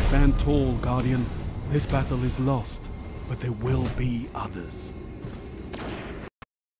Stand tall, Guardian. This battle is lost, but there will be others.